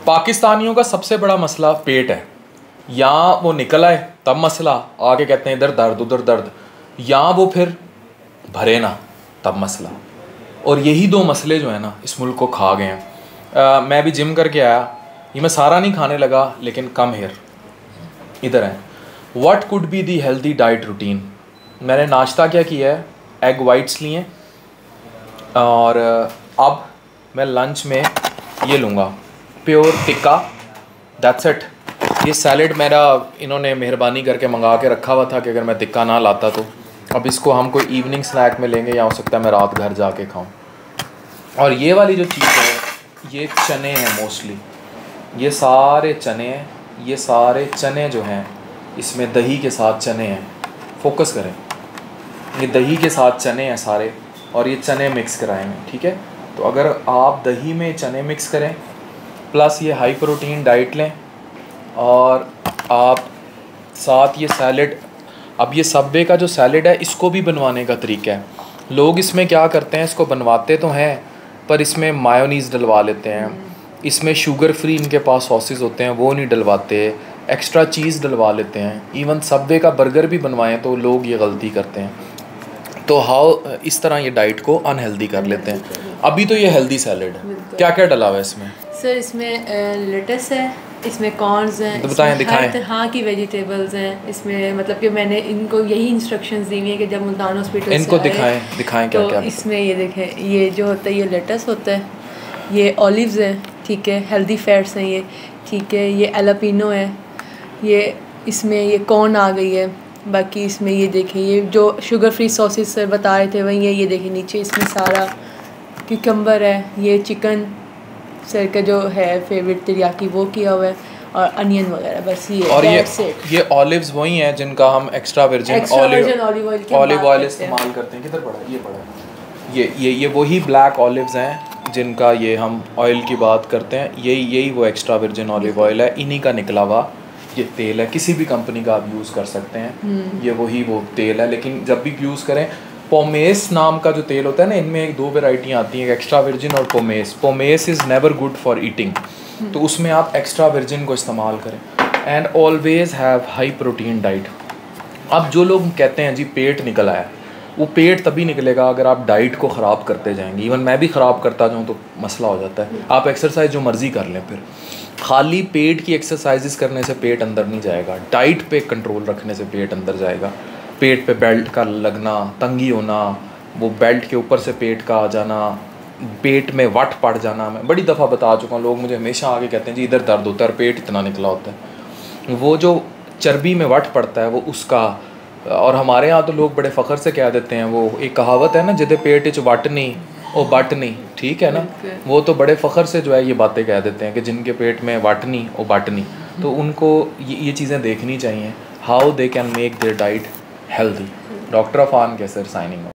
पाकिस्तानियों का सबसे बड़ा मसला पेट है। या वो निकल आए तब मसला, आगे कहते हैं इधर दर्द उधर दर्द, या वो फिर भरे ना तब मसला। और यही दो मसले जो है ना इस मुल्क को खा गए हैं। मैं भी जिम करके आया, ये मैं सारा नहीं खाने लगा लेकिन कम हेयर इधर है। What could be the healthy diet routine. मैंने नाश्ता क्या किया है, एग वाइट्स लिए और अब मैं लंच में ये लूँगा प्योर टिक्का, दैट्स इट। ये सैलड मेरा इन्होंने मेहरबानी करके मंगा के रखा हुआ था कि अगर मैं टिक्का ना लाता तो अब इसको हम कोई इवनिंग स्नैक में लेंगे या हो सकता है मैं रात घर जाके खाऊं। और ये वाली जो चीज़ है ये चने हैं मोस्टली, ये सारे चने हैं, ये सारे चने जो हैं इसमें दही के साथ चने हैं, फोकस करें, ये दही के साथ चने हैं सारे और ये चने मिक्स कराएंगे, ठीक है। तो अगर आप दही में चने मिक्स करें प्लस ये हाई प्रोटीन डाइट लें और आप साथ ये सैलड, अब ये सबवे का जो सैलड है इसको भी बनवाने का तरीका है। लोग इसमें क्या करते हैं, इसको बनवाते तो हैं पर इसमें मायोनीज़ डलवा लेते हैं, इसमें शुगर फ्री इनके पास सॉसेस होते हैं वो नहीं डलवाते, एक्स्ट्रा चीज़ डलवा लेते हैं। इवन सबवे का बर्गर भी बनवाएं तो लोग ये गलती करते हैं। तो इस तरह ये डाइट को अनहेल्दी कर लेते हैं। अभी तो ये हेल्दी सैलड है, क्या क्या डला हुआ है इसमें? सर इसमें लेटस है, इसमें कॉर्न्स हैं, तो बताएं, दिखाएं। हर तरह की वेजिटेबल्स हैं इसमें। मतलब कि मैंने इनको यही इंस्ट्रक्शंस दी हुई है कि जब मुल्तान हॉस्पिटल इनको दिखाएं क्या तो क्या इसमें ये देखें, ये जो होता है ये लेटस होता है, ये ऑलिव्स हैं, ठीक है, हेल्दी फैट्स हैं ये, ठीक है, ये एलापिनो है, ये इसमें ये कॉर्न आ गई है। बाकी इसमें ये देखें ये जो शुगर फ्री सॉसेस सर बता रहे थे वही है, ये देखें नीचे इसमें सारा क्यूकम्बर है, ये चिकन सर का जो है फेवरेट तिरियाकी वो किया हुआ है और अनियन वगैरह, बस ये। और ये ऑलिव्स वही हैं जिनका हम एक्स्ट्रा वर्जिन ऑलिव ऑयल इस्तेमाल करते हैं। किधर पड़ा है? ये पड़ा है, ये वही ब्लैक ऑलिव्स हैं जिनका ये हम ऑयल की बात करते हैं। यही वो एक्स्ट्रा वर्जिन ऑलिव ऑयल है, इन्हीं का निकला हुआ ये तेल है। किसी भी कंपनी का आप यूज़ कर सकते हैं, ये वही वो तेल है। लेकिन जब भी यूज़ करें, पोमेस नाम का जो तेल होता है ना, इनमें एक दो वेराइटियाँ आती हैं, एक्स्ट्रा वर्जिन और pomace. Pomace is never good for eating, तो उसमें आप एक्स्ट्रा वर्जिन को इस्तेमाल करें। And always have high protein diet. अब जो लोग कहते हैं जी पेट निकल आया, वो पेट तभी निकलेगा अगर आप डाइट को ख़राब करते जाएंगे। इवन मैं भी ख़राब करता जाऊँ तो मसला हो जाता है। आप एक्सरसाइज जो मर्ज़ी कर लें, फिर खाली पेट की एक्सरसाइजेस करने से पेट अंदर नहीं जाएगा, डाइट पे कंट्रोल रखने से पेट अंदर जाएगा। पेट पे बेल्ट का लगना, तंगी होना, वो बेल्ट के ऊपर से पेट का आ जाना, पेट में वट पड़ जाना, मैं बड़ी दफ़ा बता चुका हूँ। लोग मुझे हमेशा आगे कहते हैं जी इधर दर्द होता है और पेट इतना निकला होता है। वो जो चर्बी में वट पड़ता है वो उसका। और हमारे यहाँ तो लोग बड़े फ़ख्र से कह देते हैं, वो एक कहावत है ना, जिदे पेट च वट नहीं ओ बट नहीं, ठीक है ना। वो तो बड़े फ़ख्र से जो है ये बातें कह देते हैं कि जिनके पेट में वट नहीं ओ बट नहीं। तो उनको ये चीज़ें देखनी चाहिए, how they can make their diet healthy. Doctor Afan Qaiser signing.